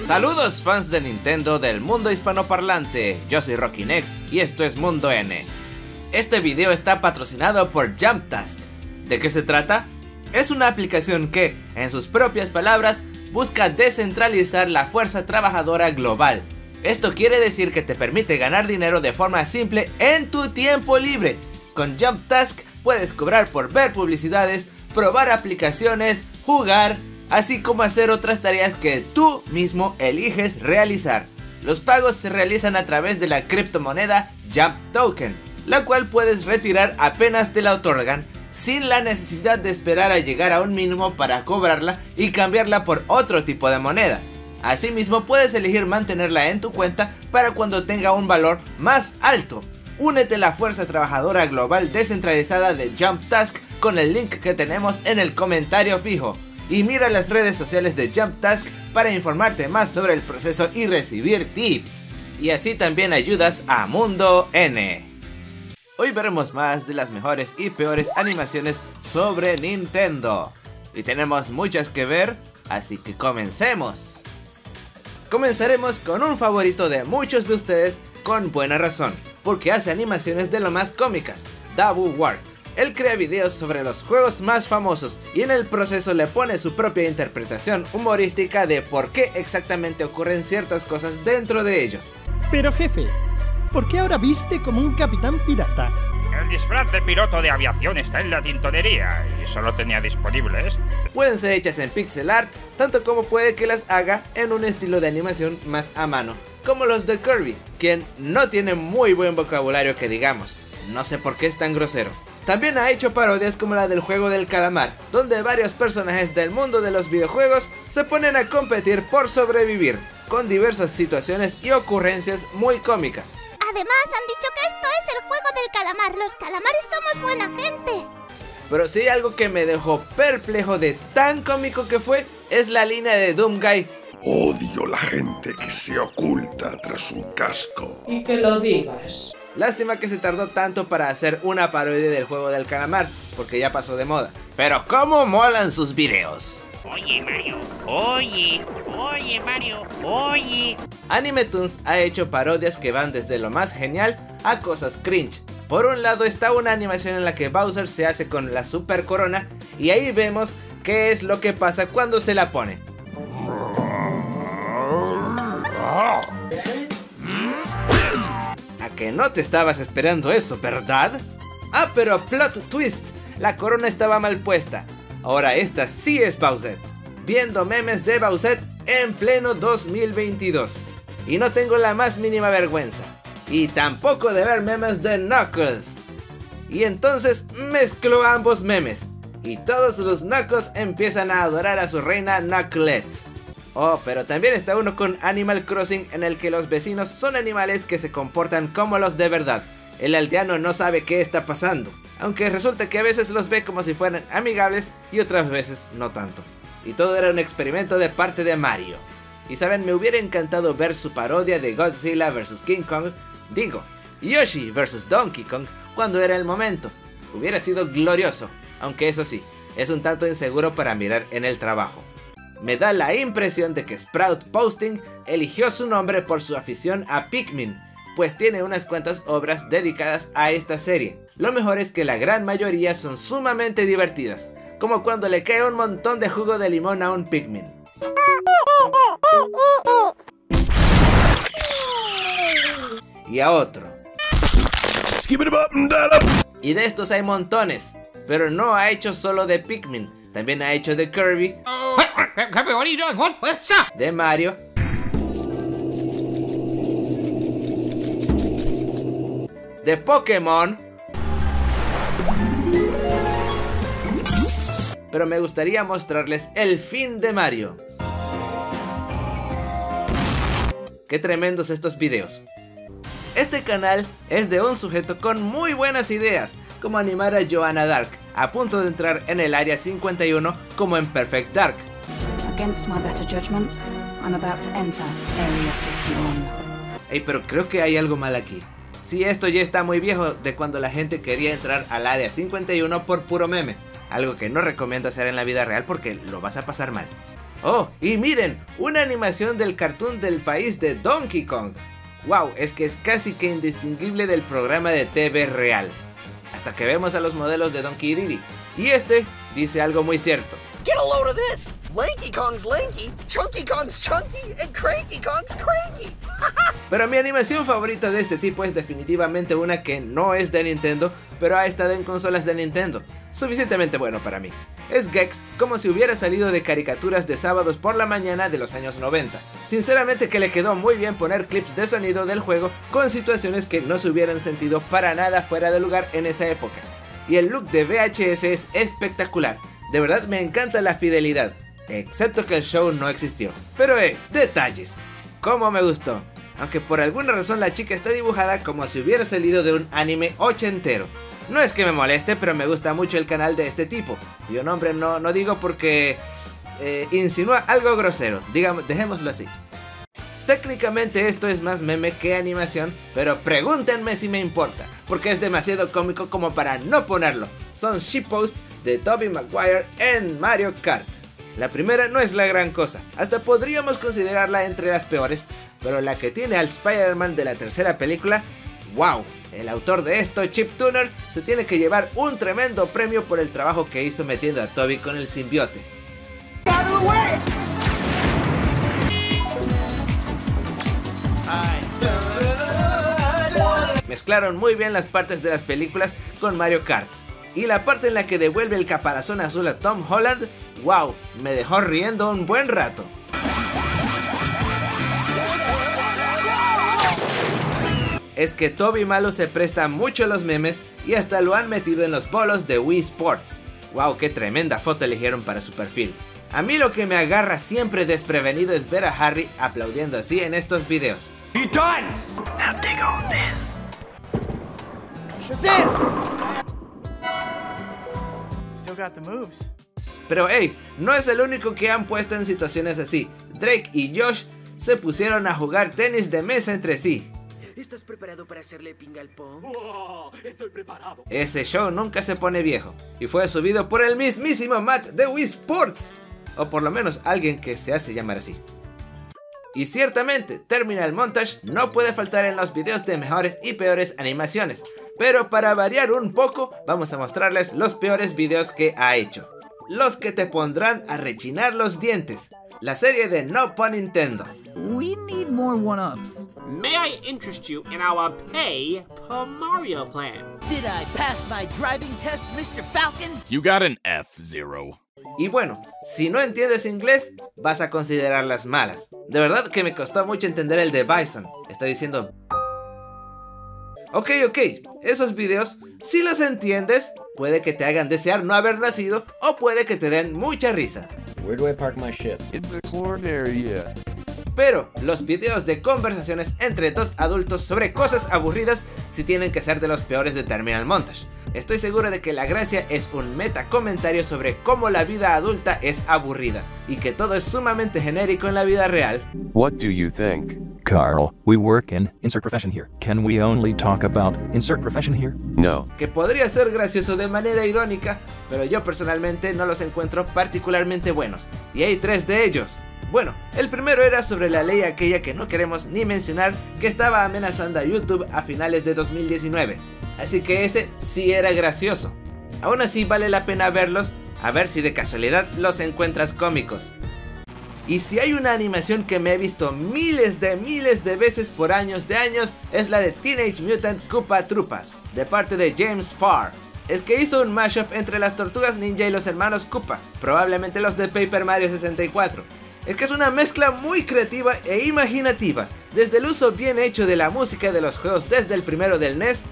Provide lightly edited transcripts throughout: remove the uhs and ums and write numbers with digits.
Saludos fans de Nintendo del mundo hispanoparlante, yo soy RockyNex y esto es Mundo N. Este video está patrocinado por Jumptask. ¿De qué se trata? Es una aplicación que, en sus propias palabras, busca descentralizar la fuerza trabajadora global. Esto quiere decir que te permite ganar dinero de forma simple en tu tiempo libre. Con Jumptask puedes cobrar por ver publicidades, probar aplicaciones, jugar, así como hacer otras tareas que tú mismo eliges realizar. Los pagos se realizan a través de la criptomoneda Jump Token, la cual puedes retirar apenas te la otorgan, sin la necesidad de esperar a llegar a un mínimo para cobrarla y cambiarla por otro tipo de moneda. Asimismo, puedes elegir mantenerla en tu cuenta para cuando tenga un valor más alto. Únete a la fuerza trabajadora global descentralizada de Jumptask con el link que tenemos en el comentario fijo. Y mira las redes sociales de Jumptask para informarte más sobre el proceso y recibir tips. Y así también ayudas a Mundo N. Hoy veremos más de las mejores y peores animaciones sobre Nintendo. Y tenemos muchas que ver, así que comencemos. Comenzaremos con un favorito de muchos de ustedes con buena razón, porque hace animaciones de lo más cómicas, Dabu Ward. Él crea videos sobre los juegos más famosos y en el proceso le pone su propia interpretación humorística de por qué exactamente ocurren ciertas cosas dentro de ellos. Pero jefe, ¿por qué ahora viste como un capitán pirata? El disfraz de piloto de aviación está en la tintorería y solo tenía disponible este. Pueden ser hechas en pixel art, tanto como puede que las haga en un estilo de animación más a mano, como los de Kirby, quien no tiene muy buen vocabulario que digamos. No sé por qué es tan grosero. También ha hecho parodias como la del juego del calamar, donde varios personajes del mundo de los videojuegos se ponen a competir por sobrevivir, con diversas situaciones y ocurrencias muy cómicas. Además han dicho que esto es el juego del calamar, los calamares somos buena gente. Pero si hay algo que me dejó perplejo de tan cómico que fue, es la línea de Doomguy. Odio la gente que se oculta tras un casco. Y que lo digas. Lástima que se tardó tanto para hacer una parodia del juego del calamar, porque ya pasó de moda. Pero cómo molan sus videos. Oye Mario, oye Mario, oye. Animetoons ha hecho parodias que van desde lo más genial a cosas cringe. Por un lado está una animación en la que Bowser se hace con la super corona y ahí vemos qué es lo que pasa cuando se la pone. A que no te estabas esperando eso, ¿verdad? Ah, pero plot twist, la corona estaba mal puesta. Ahora esta sí es Bowser. Viendo memes de Bowser en pleno 2022. Y no tengo la más mínima vergüenza. Y tampoco de ver memes de Knuckles. Y entonces mezclo ambos memes. Y todos los Knuckles empiezan a adorar a su reina Knucklet. Oh, pero también está uno con Animal Crossing en el que los vecinos son animales que se comportan como los de verdad. El aldeano no sabe qué está pasando, aunque resulta que a veces los ve como si fueran amigables y otras veces no tanto. Y todo era un experimento de parte de Mario. Y saben, me hubiera encantado ver su parodia de Godzilla vs King Kong, digo, Yoshi vs Donkey Kong cuando era el momento. Hubiera sido glorioso, aunque eso sí, es un tanto inseguro para mirar en el trabajo. Me da la impresión de que Sprout Posting eligió su nombre por su afición a Pikmin, pues tiene unas cuantas obras dedicadas a esta serie. Lo mejor es que la gran mayoría son sumamente divertidas, como cuando le cae un montón de jugo de limón a un Pikmin. Y a otro. Y de estos hay montones, pero no ha hecho solo de Pikmin, también ha hecho de Kirby, de Mario, de Pokémon. Pero me gustaría mostrarles el fin de Mario. Qué tremendos estos videos. Este canal es de un sujeto con muy buenas ideas, como animar a Joanna Dark, a punto de entrar en el Área 51 como en Perfect Dark. Against my better judgment, I'm about to enter Area 51. Ey, pero creo que hay algo mal aquí. Sí, esto ya está muy viejo, de cuando la gente quería entrar al Área 51 por puro meme. Algo que no recomiendo hacer en la vida real porque lo vas a pasar mal. Oh, y miren, una animación del cartoon del país de Donkey Kong. Wow, es que es casi que indistinguible del programa de TV real. Hasta que vemos a los modelos de Donkey Diddy. Y este dice algo muy cierto. Get a load of this! Lanky Kong's lanky, Chunky Kong's chunky, and Cranky Kong's cranky! Pero mi animación favorita de este tipo es definitivamente una que no es de Nintendo, pero ha estado en consolas de Nintendo. Suficientemente bueno para mí. Es Gex como si hubiera salido de caricaturas de sábados por la mañana de los años 90. Sinceramente que le quedó muy bien poner clips de sonido del juego con situaciones que no se hubieran sentido para nada fuera de lugar en esa época. Y el look de VHS es espectacular. De verdad me encanta la fidelidad, excepto que el show no existió. Pero detalles. Cómo me gustó. Aunque por alguna razón la chica está dibujada como si hubiera salido de un anime ochentero. No es que me moleste, pero me gusta mucho el canal de este tipo. Yo nombre no digo porque insinúa algo grosero, digamos, dejémoslo así. Técnicamente esto es más meme que animación, pero pregúntenme si me importa, porque es demasiado cómico como para no ponerlo. Son shitposts de Tobey Maguire en Mario Kart. La primera no es la gran cosa, hasta podríamos considerarla entre las peores, pero la que tiene al Spider-Man de la tercera película, wow, el autor de esto, Chip Tuner, se tiene que llevar un tremendo premio por el trabajo que hizo metiendo a Tobey con el simbiote. Mezclaron muy bien las partes de las películas con Mario Kart. Y la parte en la que devuelve el caparazón azul a Tom Holland, wow, me dejó riendo un buen rato. Es que Tobey malo se presta mucho a los memes y hasta lo han metido en los bolos de Wii Sports. Wow, qué tremenda foto eligieron para su perfil. A mí lo que me agarra siempre desprevenido es ver a Harry aplaudiendo así en estos videos. Pero hey, no es el único que han puesto en situaciones así. Drake y Josh se pusieron a jugar tenis de mesa entre sí. ¿Estás preparado para hacerle pinga al pong? Oh, estoy preparado. Ese show nunca se pone viejo y fue subido por el mismísimo Matt de Wii Sports, o por lo menos alguien que se hace llamar así. Y ciertamente, Terminal Montage no puede faltar en los videos de mejores y peores animaciones, pero para variar un poco, vamos a mostrarles los peores videos que ha hecho. Los que te pondrán a rechinar los dientes. La serie de No Pun Nintendo. We need more one-ups. May I interest you in our pay per Mario plan? Did I pass my driving test, Mr. Falcon? You got an F-0. Y bueno, si no entiendes inglés, vas a considerarlas malas. De verdad que me costó mucho entender el de Bison. Está diciendo... Ok, esos videos, si los entiendes, puede que te hagan desear no haber nacido o puede que te den mucha risa. Where do I park my ship? In the corn area. Pero los videos de conversaciones entre dos adultos sobre cosas aburridas sí tienen que ser de los peores de Terminal Montage. Estoy seguro de que la gracia es un meta comentario sobre cómo la vida adulta es aburrida y que todo es sumamente genérico en la vida real. What do you think? Carl, we work in insert profession here. Can we only talk about insert profession here? No. Que podría ser gracioso de manera irónica, pero yo personalmente no los encuentro particularmente buenos. Y hay 3 de ellos. Bueno, el primero era sobre la ley aquella que no queremos ni mencionar, que estaba amenazando a YouTube a finales de 2019. Así que ese sí era gracioso. Aún así vale la pena verlos, a ver si de casualidad los encuentras cómicos. Y si hay una animación que me he visto miles de veces por años de años, es la de Teenage Mutant Koopa Troopas, de parte de James Farr. Es que hizo un mashup entre las Tortugas Ninja y los hermanos Koopa, probablemente los de Paper Mario 64. Es que es una mezcla muy creativa e imaginativa, desde el uso bien hecho de la música de los juegos desde el primero del NES,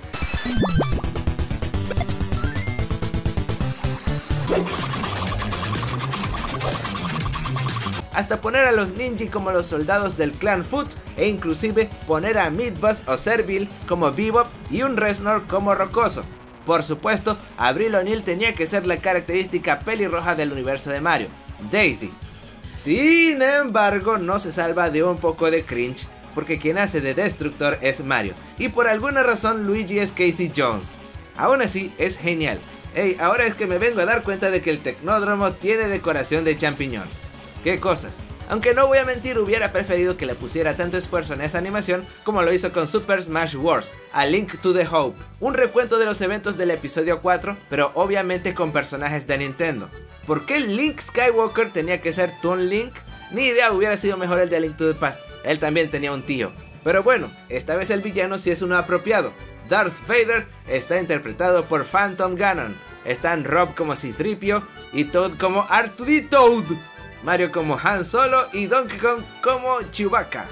hasta poner a los ninja como los soldados del clan Foot, e inclusive poner a Meatbus o Servile como Bebop y un Reznor como Rocoso. Por supuesto, Avril O'Neil tenía que ser la característica pelirroja del universo de Mario, Daisy. Sin embargo, no se salva de un poco de cringe, porque quien hace de Destructor es Mario, y por alguna razón Luigi es Casey Jones. Aún así, es genial. Hey, ahora es que me vengo a dar cuenta de que el Tecnódromo tiene decoración de champiñón. ¡Qué cosas! Aunque no voy a mentir, hubiera preferido que le pusiera tanto esfuerzo en esa animación como lo hizo con Super Smash Bros. A Link to the Hope, un recuento de los eventos del episodio 4, pero obviamente con personajes de Nintendo. ¿Por qué Link Skywalker tenía que ser Toon Link? Ni idea, hubiera sido mejor el de Link to the Past, él también tenía un tío. Pero bueno, esta vez el villano sí es uno apropiado. Darth Vader está interpretado por Phantom Ganon, están Rob como C-3PO y Toad como R2D2, Mario como Han Solo y Donkey Kong como Chewbacca.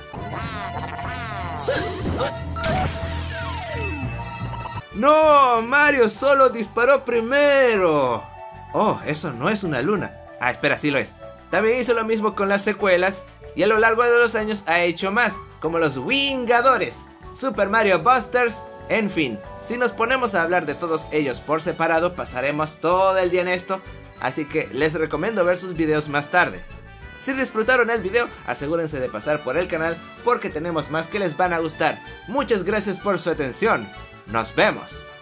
¡No! ¡Mario solo disparó primero! Oh, eso no es una luna. Ah, espera, sí lo es. También hizo lo mismo con las secuelas y a lo largo de los años ha hecho más, como los Wingadores, Super Mario Busters, en fin. Si nos ponemos a hablar de todos ellos por separado, pasaremos todo el día en esto, así que les recomiendo ver sus videos más tarde. Si disfrutaron el video, asegúrense de pasar por el canal porque tenemos más que les van a gustar. Muchas gracias por su atención. ¡Nos vemos!